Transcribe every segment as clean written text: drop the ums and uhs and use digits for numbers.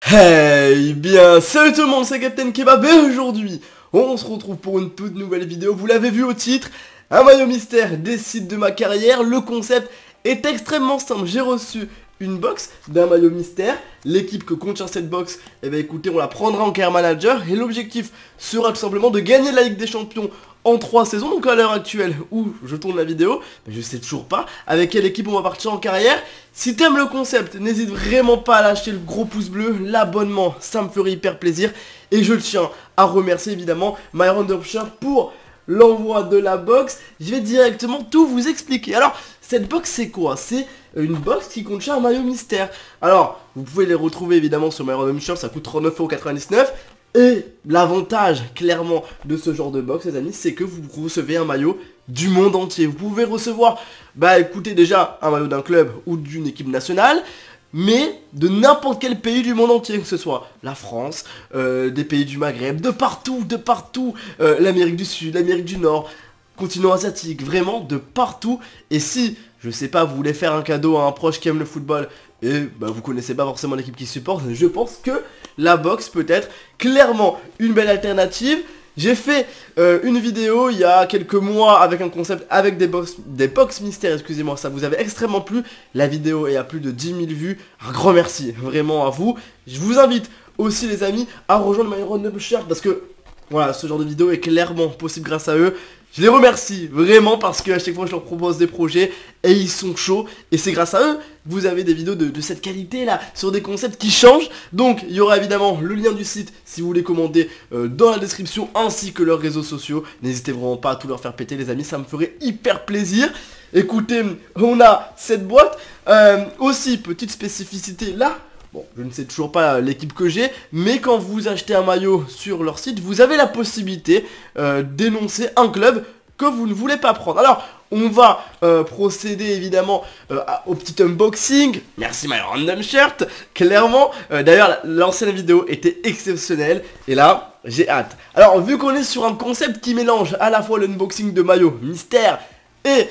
Hey bien, salut tout le monde, c'est Captain Kebab et aujourd'hui, on se retrouve pour une toute nouvelle vidéo. Vous l'avez vu au titre, un maillot mystère décide de ma carrière. Le concept est extrêmement simple. J'ai reçu une box d'un maillot mystère. L'équipe que contient cette box, eh bien écoutez, on la prendra en carrière manager. Et l'objectif sera tout simplement de gagner la Ligue des Champions en 3 saisons. Donc à l'heure actuelle où je tourne la vidéo, je sais toujours pas avec quelle équipe on va partir en carrière. Si t'aimes le concept, n'hésite vraiment pas à lâcher le gros pouce bleu, l'abonnement, ça me ferait hyper plaisir. Et je tiens à remercier évidemment MyRandomShirt pour l'envoi de la box. Je vais directement tout vous expliquer. Alors, cette box c'est quoi? C'est une box qui contient un maillot mystère. Alors, vous pouvez les retrouver évidemment sur MyRandomShirt, ça coûte 39,99 €. Et l'avantage clairement de ce genre de box les amis, c'est que vous recevez un maillot du monde entier. Vous pouvez recevoir, écoutez, déjà un maillot d'un club ou d'une équipe nationale, mais de n'importe quel pays du monde entier, que ce soit la France, des pays du Maghreb, de partout, l'Amérique du Sud, l'Amérique du Nord, continent asiatique, vraiment de partout. Et si, je sais pas, vous voulez faire un cadeau à un proche qui aime le football et vous connaissez pas forcément l'équipe qui supporte, je pense que la box peut être clairement une belle alternative. J'ai fait une vidéo il y a quelques mois avec un concept avec des box mystères, excusez-moi, ça vous avait extrêmement plu. La vidéo est à plus de 10 000 vues, un grand merci vraiment à vous. Je vous invite aussi les amis à rejoindre MyRandomShirt parce que voilà, ce genre de vidéo est clairement possible grâce à eux. Je les remercie vraiment parce que à chaque fois je leur propose des projets et ils sont chauds. Et c'est grâce à eux que vous avez des vidéos de cette qualité là, sur des concepts qui changent. Donc il y aura évidemment le lien du site si vous voulez commander dans la description, ainsi que leurs réseaux sociaux. N'hésitez vraiment pas à tout leur faire péter les amis, ça me ferait hyper plaisir. Écoutez, on a cette boîte. Aussi, petite spécificité là. Bon, je ne sais toujours pas l'équipe que j'ai, mais quand vous achetez un maillot sur leur site, vous avez la possibilité d'énoncer un club que vous ne voulez pas prendre. Alors, on va procéder évidemment au petit unboxing. Merci MyRandomShirt, clairement. D'ailleurs, l'ancienne vidéo était exceptionnelle, et là, j'ai hâte. Alors, vu qu'on est sur un concept qui mélange à la fois l'unboxing de maillot mystère et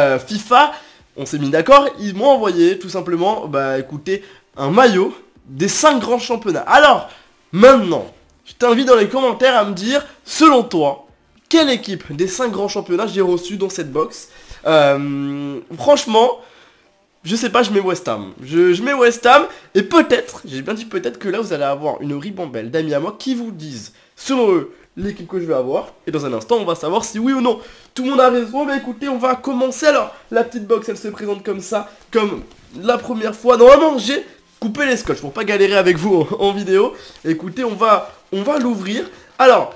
FIFA, on s'est mis d'accord, ils m'ont envoyé tout simplement, écoutez, un maillot des 5 grands championnats. Alors, maintenant, je t'invite dans les commentaires à me dire, selon toi, quelle équipe des 5 grands championnats j'ai reçu dans cette box. Franchement, je sais pas, je mets West Ham. Je mets West Ham, et peut-être, j'ai bien dit peut-être que là vous allez avoir une ribambelle d'amis à moi qui vous disent, selon eux, l'équipe que je vais avoir. Et dans un instant, on va savoir si oui ou non tout le monde a raison. Mais écoutez, on va commencer. Alors, la petite box, elle se présente comme ça, comme la première fois. Normalement, j'ai coupé les scotch pour pas galérer avec vous en vidéo. Écoutez, on va l'ouvrir. Alors,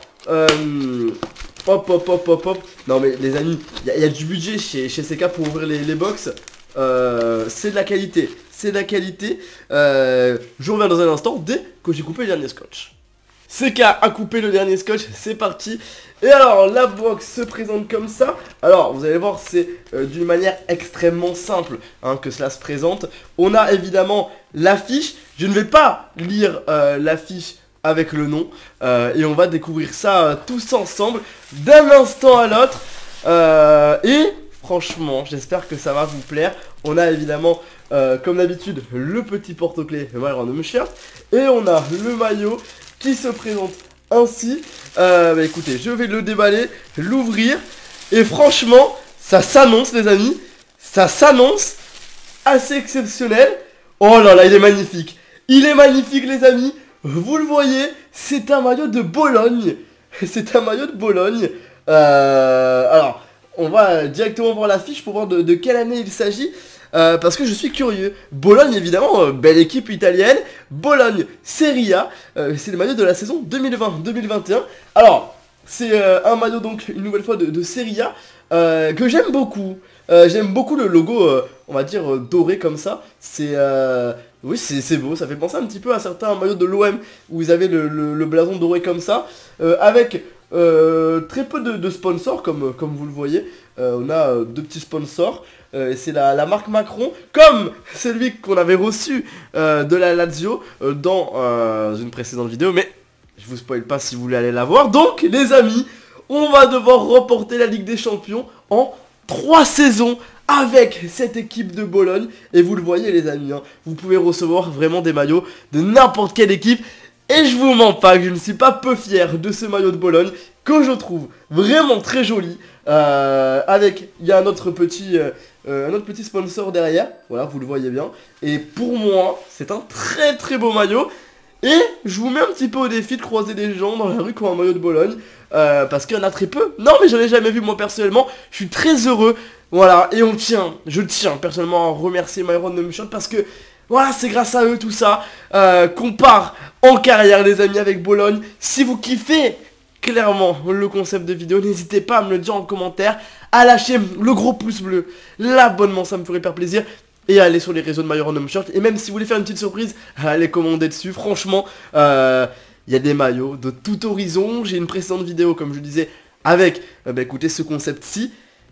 hop. Non mais les amis, il y a du budget chez CK pour ouvrir les box. C'est de la qualité. C'est de la qualité. Je reviens dans un instant dès que j'ai coupé le dernier scotch. CK a coupé le dernier scotch, c'est parti. Et alors la box se présente comme ça. Alors vous allez voir, c'est d'une manière extrêmement simple que cela se présente. On a évidemment l'affiche. Je ne vais pas lire l'affiche avec le nom, et on va découvrir ça tous ensemble d'un instant à l'autre. Et franchement, j'espère que ça va vous plaire. On a évidemment, comme d'habitude, le petit porte-clés MyRandomShirt, et on a le maillot qui se présente ainsi. Écoutez, je vais le déballer, l'ouvrir, et franchement, ça s'annonce les amis, ça s'annonce assez exceptionnel. Oh là là, il est magnifique. Il est magnifique les amis. Vous le voyez, c'est un maillot de Bologne. C'est un maillot de Bologne. Alors, on va directement voir l'affiche pour voir de quelle année il s'agit. Parce que je suis curieux. Bologne, évidemment, belle équipe italienne. Bologne, Serie A. C'est le maillot de la saison 2020-2021. Alors, c'est un maillot donc, une nouvelle fois de Serie A, que j'aime beaucoup. J'aime beaucoup le logo, on va dire, doré comme ça. Oui, c'est beau, ça fait penser un petit peu à certains maillots de l'OM où ils avaient le blason doré comme ça, avec très peu de sponsors comme vous le voyez. On a deux petits sponsors, c'est la marque Macron, comme celui qu'on avait reçu de la Lazio dans une précédente vidéo, mais je vous spoil pas si vous voulez aller la voir. Donc les amis, on va devoir reporter la Ligue des Champions en 3 saisons avec cette équipe de Bologne. Et vous le voyez les amis, hein, vous pouvez recevoir vraiment des maillots de n'importe quelle équipe. Et je vous mens pas que je ne suis pas peu fier de ce maillot de Bologne, que je trouve vraiment très joli. Avec, il y a un autre petit sponsor derrière, voilà, vous le voyez bien. Et pour moi, c'est un très très beau maillot. Et je vous mets un petit peu au défi de croiser des gens dans la rue qui ont un maillot de Bologne, parce qu'il y en a très peu. Non mais j'en ai jamais vu moi personnellement, je suis très heureux. Voilà, et je tiens personnellement à remercier My Random Shot parce que voilà, c'est grâce à eux tout ça qu'on part en carrière les amis avec Bologne. Si vous kiffez clairement le concept de vidéo, n'hésitez pas à me le dire en commentaire, à lâcher le gros pouce bleu, l'abonnement, ça me ferait hyper plaisir. Et aller sur les réseaux de My Random Shot. Et même si vous voulez faire une petite surprise, allez commander dessus. Franchement, il y a des maillots de tout horizon. J'ai une précédente vidéo, comme je disais, avec, écoutez, ce concept-ci.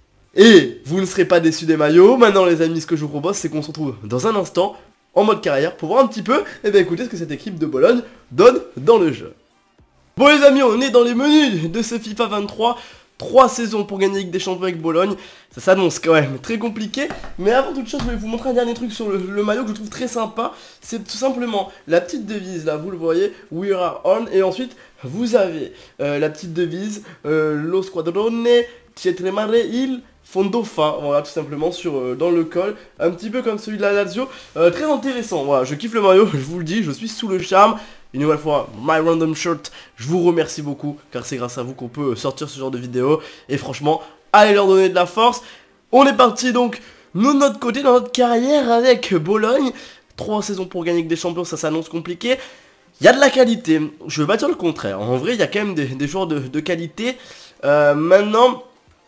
Et vous ne serez pas déçus des maillots. Maintenant les amis, ce que je vous propose, c'est qu'on se retrouve dans un instant en mode carrière pour voir un petit peu, écoutez ce que cette équipe de Bologne donne dans le jeu. Bon les amis, on est dans les menus de ce FIFA 23. 3 saisons pour gagner Ligue des Champions avec Bologne. Ça s'annonce quand même très compliqué. Mais avant toute chose, je vais vous montrer un dernier truc sur le maillot que je trouve très sympa. C'est tout simplement la petite devise là, vous le voyez, We are on. Et ensuite, vous avez la petite devise Lo squadrone ci tremare il fondo fa. Voilà, tout simplement dans le col. Un petit peu comme celui de la Lazio. Très intéressant. Voilà, je kiffe le maillot, je vous le dis, je suis sous le charme. Une nouvelle fois, My Random Shot, je vous remercie beaucoup, car c'est grâce à vous qu'on peut sortir ce genre de vidéo. Et franchement, allez leur donner de la force. On est parti donc, nous de notre côté, dans notre carrière avec Bologne. 3 saisons pour gagner avec des champions, ça s'annonce compliqué. Il y a de la qualité, je veux pas dire le contraire. En vrai, il y a quand même des joueurs de qualité. Maintenant...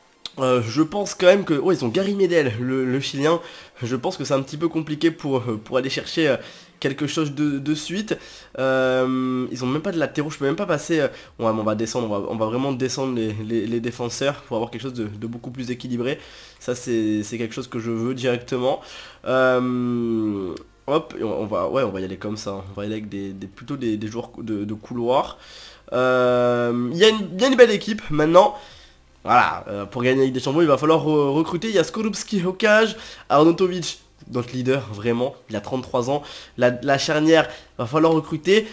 je pense quand même que... Oh, ils ont Gary Medel, le chilien. Je pense que c'est un petit peu compliqué pour aller chercher quelque chose de suite. Ils ont même pas de latéraux, je peux même pas passer... ouais, mais on va descendre, on va vraiment descendre les défenseurs pour avoir quelque chose de beaucoup plus équilibré. Ça, c'est quelque chose que je veux directement. Hop, on va y aller comme ça. On va y aller avec plutôt des joueurs de couloir. Il y a une belle équipe maintenant. Voilà, pour gagner la Ligue des Champions, il va falloir recruter. Il y a Skorupski au cage, Arnautovic, notre leader, vraiment, il a 33 ans. La charnière, va falloir recruter.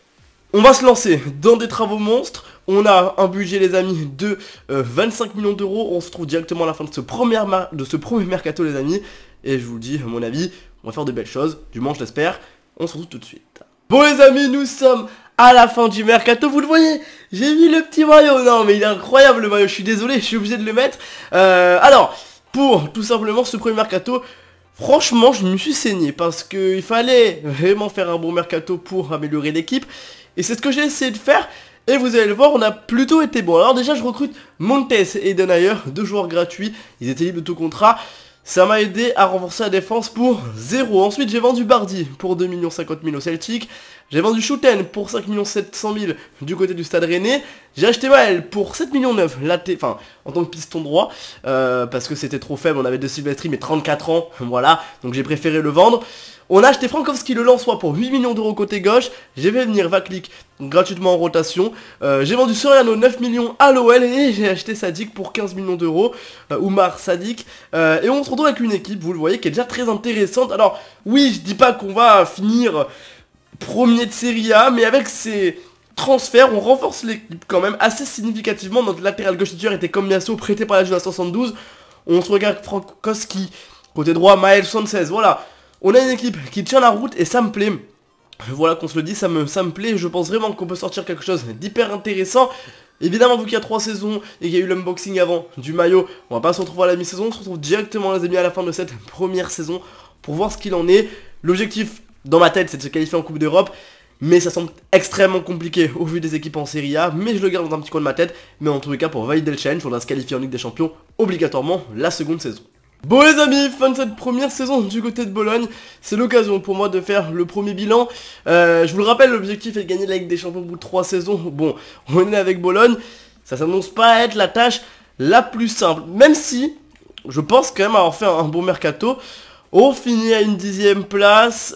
On va se lancer dans des travaux monstres. On a un budget, les amis, de 25 millions d'euros. On se trouve directement à la fin de ce premier mercato, les amis. Et je vous le dis, à mon avis, on va faire de belles choses. Du moins, je l'espère. On se retrouve tout de suite. Bon, les amis, nous sommes à la fin du mercato, vous le voyez, j'ai mis le petit maillot. Non mais il est incroyable le maillot, je suis désolé, je suis obligé de le mettre. Alors, pour tout simplement ce premier mercato, franchement je me suis saigné parce qu'il fallait vraiment faire un bon mercato pour améliorer l'équipe. Et c'est ce que j'ai essayé de faire. Et vous allez le voir, on a plutôt été bon. Alors déjà je recrute Montes et Denayer, 2 joueurs gratuits, ils étaient libres de tout contrat. Ça m'a aidé à renforcer la défense pour 0. Ensuite j'ai vendu Bardi pour 2 50 000 au Celtic. J'ai vendu Schouten pour 5 700 000 du côté du Stade Rennais. J'ai acheté Maël pour 7 900 000 en tant que piston droit, parce que c'était trop faible, on avait De Silvestri mais 34 ans, voilà, donc j'ai préféré le vendre. On a acheté Frankowski le Lensois pour 8 millions d'euros côté gauche. J'ai fait venir Vaklik gratuitement en rotation. J'ai vendu Soriano 9 millions à l'OL et j'ai acheté Sadik pour 15 millions d'euros. Oumar Sadik. Et on se retrouve avec une équipe, vous le voyez, qui est déjà très intéressante. Alors oui, je dis pas qu'on va finir premier de Serie A, mais avec ces transferts, on renforce l'équipe quand même assez significativement. Notre latéral gauche titulaire était comme Miasso, prêté par la Juve à 72. On se regarde Frankowski, côté droit, Maël 76, voilà. On a une équipe qui tient la route et ça me plaît. Voilà qu'on se le dit, ça me plaît. Je pense vraiment qu'on peut sortir quelque chose d'hyper intéressant. Évidemment, vu qu'il y a 3 saisons et qu'il y a eu l'unboxing avant du maillot, on va pas se retrouver à la mi-saison. On se retrouve directement, les amis, à la fin de cette première saison pour voir ce qu'il en est. L'objectif, dans ma tête, c'est de se qualifier en Coupe d'Europe. Mais ça semble extrêmement compliqué au vu des équipes en Serie A. Mais je le garde dans un petit coin de ma tête. Mais en tous les cas, pour valider le challenge, on doit se qualifier en Ligue des Champions obligatoirement la seconde saison. Bon les amis, fin de cette première saison du côté de Bologne. C'est l'occasion pour moi de faire le premier bilan. Je vous le rappelle, l'objectif est de gagner la Ligue des Champions au bout de 3 saisons. Bon, on est avec Bologne. Ça s'annonce pas être la tâche la plus simple. Même si, je pense quand même avoir fait un bon mercato. On finit à une 10e place,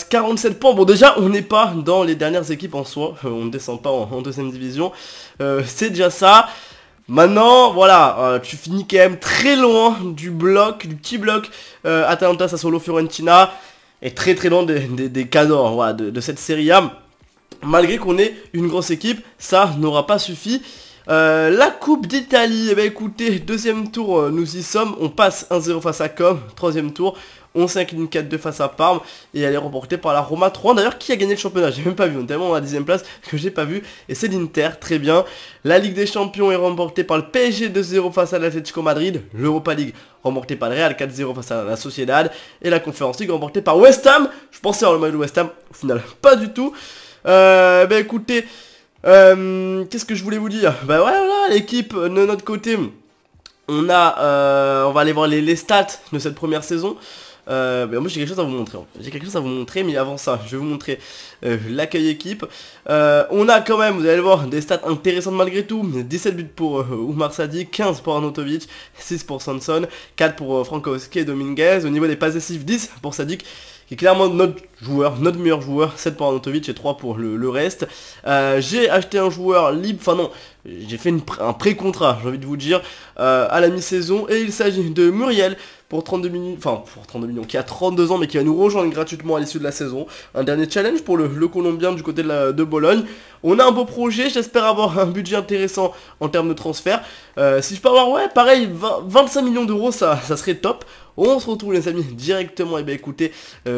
47 points. Bon déjà on n'est pas dans les dernières équipes en soi, on ne descend pas en 2ème division, c'est déjà ça. Maintenant, voilà, tu finis quand même très loin du petit bloc Atalanta, Sassuolo, Fiorentina, et très loin des cadors, voilà, de cette Serie A. Malgré qu'on ait une grosse équipe, ça n'aura pas suffi. La Coupe d'Italie, eh bien écoutez, deuxième tour, nous y sommes, on passe 1-0 face à Com, troisième tour, on s'incline 4-2 face à Parme, et elle est remportée par la Roma 3. D'ailleurs, qui a gagné le championnat? J'ai même pas vu, on est tellement à la 10ème place que j'ai pas vu, et c'est l'Inter, très bien. La Ligue des Champions est remportée par le PSG 2-0 face à l'Atlético Madrid, l'Europa League remportée par le Real 4-0 face à la Sociedad, et la Conference League remportée par West Ham. Je pensais avoir le maillot de West Ham, au final, pas du tout. Ben écoutez... qu'est-ce que je voulais vous dire? Bah ouais, voilà, l'équipe de notre côté, on va aller voir les stats de cette première saison. Bah moi j'ai quelque chose à vous montrer. J'ai quelque chose à vous montrer, mais avant ça, je vais vous montrer l'accueil équipe. On a quand même, vous allez le voir, des stats intéressantes malgré tout. 17 buts pour Oumar Sadiq, 15 pour Arnautovic, 6 pour Sanson, 4 pour Frankowski et Dominguez. Au niveau des passes décisives, 10 pour Sadiq, qui est clairement notre meilleur joueur, 7 pour Arnautovic et 3 pour le reste. J'ai acheté un joueur libre, enfin non, j'ai fait un pré-contrat, j'ai envie de vous dire, à la mi-saison, et il s'agit de Muriel, pour 32 millions, enfin pour 32 millions, qui a 32 ans mais qui va nous rejoindre gratuitement à l'issue de la saison. Un dernier challenge pour le Colombien du côté de Bologne. On a un beau projet, j'espère avoir un budget intéressant en termes de transfert. Si je peux avoir, ouais, pareil, 25 millions d'euros, ça serait top. On se retrouve les amis directement, et bien écoutez,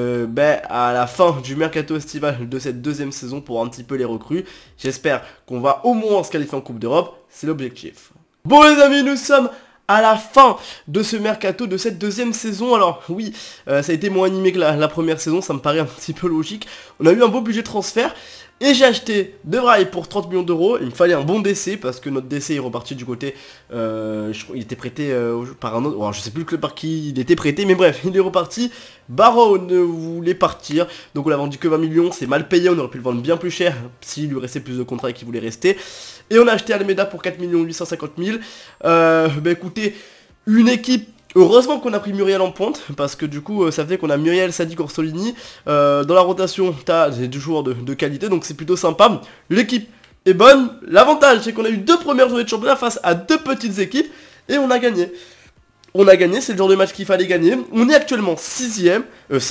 à la fin du mercato estival de cette deuxième saison pour un petit peu les recrues. J'espère qu'on va au moins se qualifier en Coupe d'Europe, c'est l'objectif. Bon les amis, nous sommes à la fin de ce mercato de cette deuxième saison. Alors oui, ça a été moins animé que la première saison, ça me paraît un petit peu logique. On a eu un beau budget de transfert. Et j'ai acheté De Vrij pour 30 millions d'euros. Il me fallait un bon DC parce que notre DC est reparti du côté... je crois il était prêté par un autre... Alors, je sais plus par qui il était prêté, mais bref, il est reparti. Barrow ne voulait partir, donc on l'a vendu que 20 millions, c'est mal payé, on aurait pu le vendre bien plus cher s'il lui restait plus de contrats et qu'il voulait rester. Et on a acheté Almeida pour 4 850 000. Bah écoutez, une équipe... Heureusement qu'on a pris Muriel en pointe, parce que du coup ça fait qu'on a Muriel, Sadiq, Orsolini. Dans la rotation, t'as des joueurs de qualité, donc c'est plutôt sympa. L'équipe est bonne. L'avantage, c'est qu'on a eu 2 premières journées de championnat face à 2 petites équipes, et on a gagné. On a gagné, c'est le genre de match qu'il fallait gagner. On est actuellement 5ème.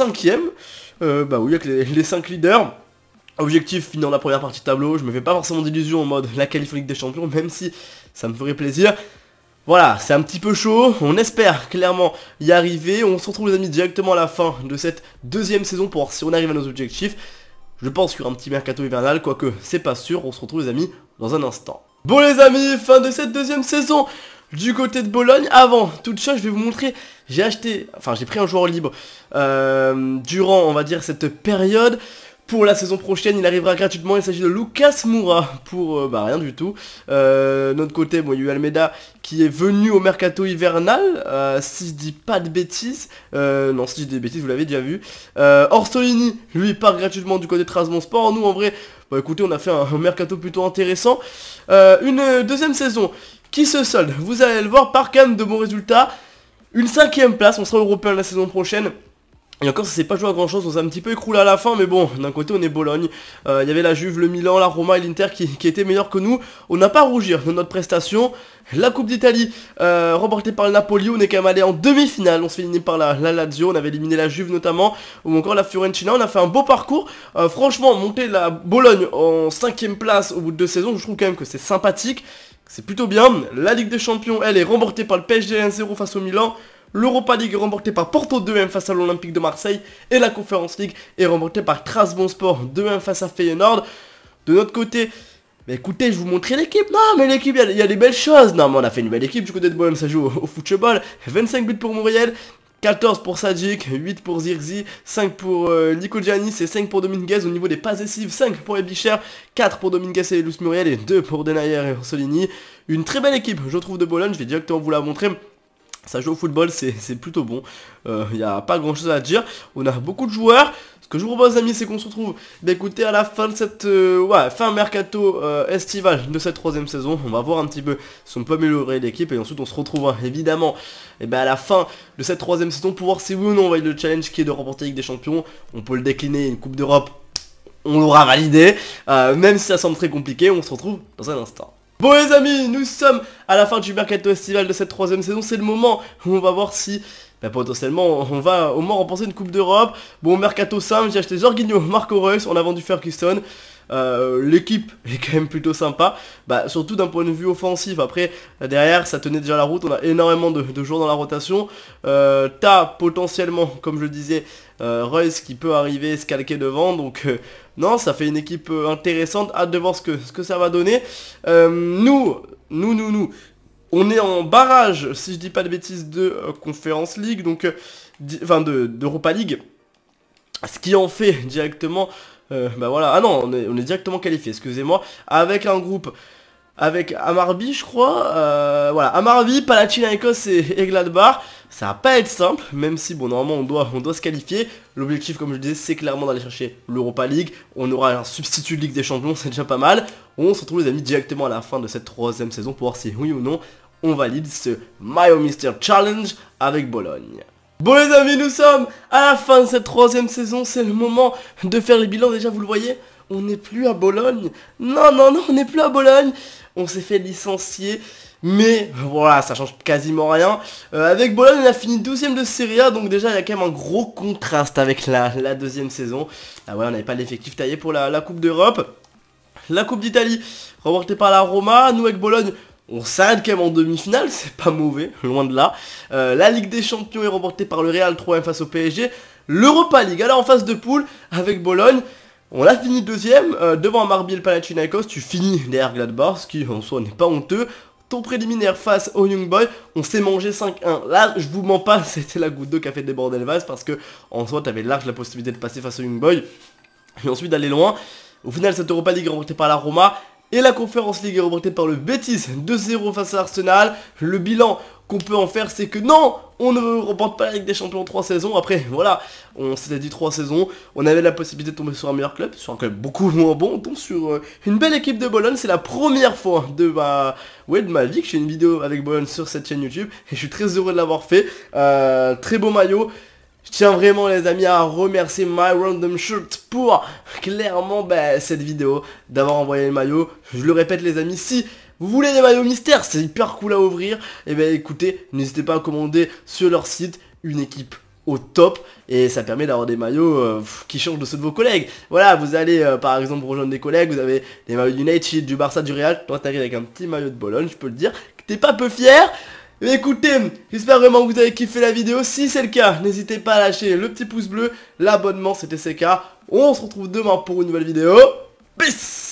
Bah oui, avec les 5 leaders. Objectif, finir la première partie de tableau. Je me fais pas forcément d'illusions en mode la qualif Ligue des Champions, même si ça me ferait plaisir. Voilà, c'est un petit peu chaud, on espère clairement y arriver. On se retrouve les amis directement à la fin de cette deuxième saison pour voir si on arrive à nos objectifs. Je pense qu'il y aura un petit mercato hivernal, quoique c'est pas sûr. On se retrouve les amis dans un instant. Bon les amis, fin de cette deuxième saison du côté de Bologne. Avant toute chose, je vais vous montrer, j'ai pris un joueur libre durant, on va dire, cette période. Pour la saison prochaine, il arrivera gratuitement, il s'agit de Lucas Moura pour rien du tout. Notre côté, bon, il y a eu Almeida qui est venu au mercato hivernal, si je dis pas de bêtises. Non, si je dis des bêtises, vous l'avez déjà vu. Orsolini, lui, part gratuitement du côté de Trabzonspor. Nous, en vrai, bah écoutez, on a fait un mercato plutôt intéressant. Une deuxième saison qui se solde, vous allez le voir, par quand même de bons résultats. Une 5ème place, on sera européen la saison prochaine. Et encore ça s'est pas joué à grand chose, on s'est un petit peu écroulé à la fin, mais bon, d'un côté on est Bologne, il y avait la Juve, le Milan, la Roma et l'Inter qui étaient meilleurs que nous. On n'a pas à rougir de notre prestation. La Coupe d'Italie, remportée par le Napoli, on est quand même allé en demi-finale, on se fait éliminer par la Lazio, on avait éliminé la Juve notamment, ou encore la Fiorentina, on a fait un beau parcours. Franchement, monter la Bologne en 5ème place au bout de 2 saisons, je trouve quand même que c'est sympathique, c'est plutôt bien. La Ligue des Champions, elle est remportée par le PSG 1-0 face au Milan. L'Europa League est remportée par Porto 2-1 face à l'Olympique de Marseille. Et la Conference League est remportée par Trabzonspor 2-1 face à Feyenoord. De notre côté, bah écoutez, je vous montrer l'équipe. Non mais l'équipe, il y a des belles choses. Non mais on a fait une belle équipe du côté de Bologne, ça joue au football. 25 buts pour Muriel, 14 pour Sadiq, 8 pour Zirkzee, 5 pour Nico Giannis et 5 pour Dominguez. Au niveau des passes décisives, 5 pour Ebicher, 4 pour Dominguez et Luz Muriel et 2 pour Denayer et Orsolini. Une très belle équipe, je trouve, de Bologne. Je vais directement vous la montrer. Ça joue au football, c'est plutôt bon. Il n'y a pas grand chose à dire. On a beaucoup de joueurs. Ce que je vous propose, amis, c'est qu'on se retrouve écoutez, à la fin de cette fin mercato estival de cette 3ème saison. On va voir un petit peu si on peut améliorer l'équipe. Et ensuite on se retrouvera évidemment à la fin de cette 3ème saison pour voir si oui ou non on va le challenge qui est de remporter la Ligue des Champions. On peut le décliner, une Coupe d'Europe, on l'aura validé. Même si ça semble très compliqué, on se retrouve dans un instant. Bon les amis, nous sommes à la fin du mercato estival de cette 3ème saison. C'est le moment où on va voir si potentiellement on va au moins remporter une coupe d'Europe. Bon, mercato simple, j'ai acheté Jorginho, Marco Reus, on a vendu Ferguson. L'équipe est quand même plutôt sympa, surtout d'un point de vue offensif. Après derrière ça tenait déjà la route, on a énormément de joueurs dans la rotation. T'as potentiellement, comme je le disais, Reus qui peut arriver se calquer devant. Donc non, ça fait une équipe intéressante, hâte de voir ce que ça va donner. Nous on est en barrage, si je dis pas de bêtises, de Conference League, donc enfin d'Europa League. Ce qui en fait directement voilà, ah non, on est directement qualifié, excusez-moi, avec un groupe, avec Amarby je crois, voilà, Amarby, Panathinaikos et Gladbach. Ça va pas être simple, même si bon, normalement on doit se qualifier. L'objectif, comme je disais, c'est clairement d'aller chercher l'Europa League. On aura un substitut de Ligue des Champions, c'est déjà pas mal. On se retrouve les amis directement à la fin de cette 3ème saison pour voir si oui ou non on valide ce MyOMister Challenge avec Bologne. Bon les amis, nous sommes à la fin de cette 3ème saison, c'est le moment de faire les bilans. Déjà vous le voyez, on n'est plus à Bologne. Non, on n'est plus à Bologne. On s'est fait licencier, mais voilà, ça change quasiment rien. Avec Bologne, on a fini 12ème de Serie A, donc déjà il y a quand même un gros contraste avec la 2ème saison. Ah ouais, on n'avait pas l'effectif taillé pour la Coupe d'Europe. La Coupe d'Italie, remportée par la Roma. Nous avec Bologne, on s'arrête quand même en demi-finale, c'est pas mauvais, loin de là. La Ligue des Champions est remportée par le Real 3ème face au PSG. L'Europa League, alors en phase de poule avec Bologne, on a fini 2ème, devant Amarby et le Panathinaikos, tu finis derrière Gladbach, ce qui en soi n'est pas honteux. Ton préliminaire face au Young Boys, on s'est mangé 5-1. Là, je vous mens pas, c'était la goutte d'eau qui a fait déborder le vase, parce que en soi, t'avais large la possibilité de passer face au Young Boys, et ensuite d'aller loin. Au final, cette Europa League est remportée par la Roma. Et la Conference League est remportée par le Betis 2-0 face à Arsenal. Le bilan qu'on peut en faire, c'est que non, on ne remporte pas la Ligue des Champions 3 saisons. Après, voilà, on s'était dit 3 saisons. On avait la possibilité de tomber sur un meilleur club, sur un club beaucoup moins bon. On tombe sur une belle équipe de Bologne. C'est la première fois de ma vie que je fais une vidéo avec Bologne sur cette chaîne YouTube. Et je suis très heureux de l'avoir fait. Très beau maillot. Je tiens vraiment les amis à remercier MyRandomShirt pour clairement cette vidéo, d'avoir envoyé le maillot. Je le répète les amis, si vous voulez des maillots mystères, c'est hyper cool à ouvrir, et écoutez, n'hésitez pas à commander sur leur site une équipe au top, et ça permet d'avoir des maillots qui changent de ceux de vos collègues. Voilà, vous allez par exemple rejoindre des collègues, vous avez des maillots United, du Barça, du Real, toi t'arrives avec un petit maillot de Bologne, je peux le dire, que t'es pas peu fier. Mais écoutez, j'espère vraiment que vous avez kiffé la vidéo. Si c'est le cas, n'hésitez pas à lâcher le petit pouce bleu, l'abonnement, c'était CK. On se retrouve demain pour une nouvelle vidéo. Peace!